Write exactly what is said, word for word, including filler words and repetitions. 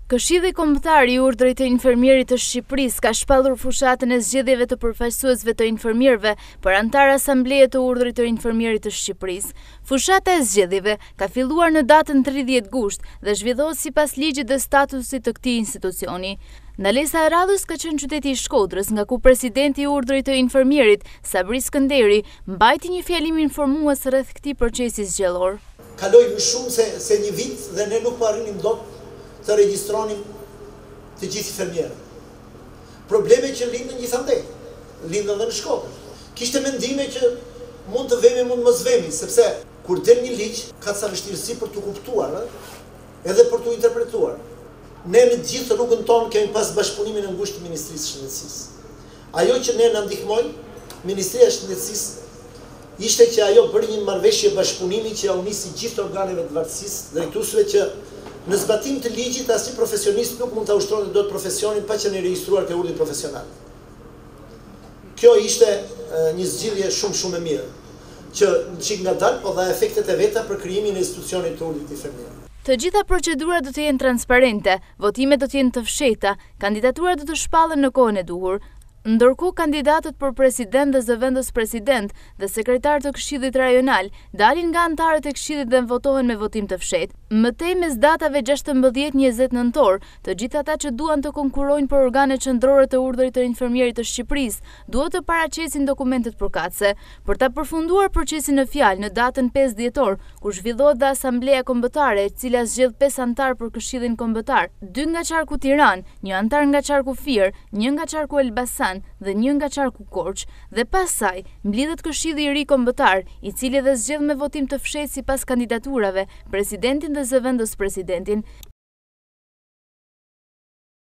Këshilli Kombëtar i Urdhrit të Infermierit të Shqipërisë ka shpallur fushatën e zgjedhjeve të përfaqësuesve të infermierëve për antar Asambleje të Urdhrit të Infermierit të Shqipërisë. Fushata e zgjedhjeve ka filluar në datën tridhjetë gusht dhe zhvillohet sipas ligjit dhe statusit të këtij institucioni. Ndalesa e radhës ka qenë qyteti i Shkodrës, nga ku presidenti i Urdhrit të Infermierit, Sabri Skënderi, mbajti një fjalim informues rreth këtij procesi zgjedhor. Kaloi më shumë se, se një vit dhe ne nuk po arrinim dot të regjistronim të gjithë infermierët. Probleme që lindën gjithandej, lindën dhe në Shkodër. Kishte mendime që mund të vemi, mund mos vemi, sepse kur del një ligj, ka ca vështirësi për të kuptuar, edhe për të interpretuar. Ne në gjithë rrugën tonë kemi pas bashkëpunimin e ngushtë të Ministrisë së Shëndetësisë. Ajo që ne na ndihmoi, Ministria e Shëndetësisë, ishte që ajo bëri një marrëveshje bashkëpunimi që ja u nisi gjithë organeve të varësisë, drejtuesve që në zbatim të ligjit asnjë profesionist nuk mund ta ushtronte dot profesionin pa qenë regjistruar te urdhri profesional. Kjo ishte e, një zgjidhje shumë shumë e mirë, që çik ngadalë po dha efektet e veta për krijimin e institucionit të urdhrit infermier. Të gjitha procedurat do të jenë transparente, votimet do të jenë të fshehta, kandidaturat do të shpallen në kohën e duhur. Ndërkohë kandidatët për president dhe zëvendës president dhe sekretar të Këshillit Rajonal dalin nga antarët e Këshillit dhe votohen me votim të fshehtë. Mëtej mes datave gjashtëmbëdhjetë e njëzet nëntor, të gjithë ata që duan të konkurrojnë për organet qendrore të Urdhrit të Infermierit të Shqipërisë duhet të paraqesin dokumentet përkatëse. Për ta përfunduar procesin në fjalë në datën pesë dhjetor, ku zhvillohet dhe Asambleja Kombëtare, e cila zgjedh pesë antar për Këshillin Kombëtar, dy nga qarku Tiranë, një antar nga qarku Fier, një nga qarku Elbasan dhe një nga qarku Korç, dhe pasaj mblidhet Këshilli i Ri Kombëtar, i cili dhe zgjedh me votim të fshehtë sipas kandidaturave presidentin dhe zëvendës presidentin.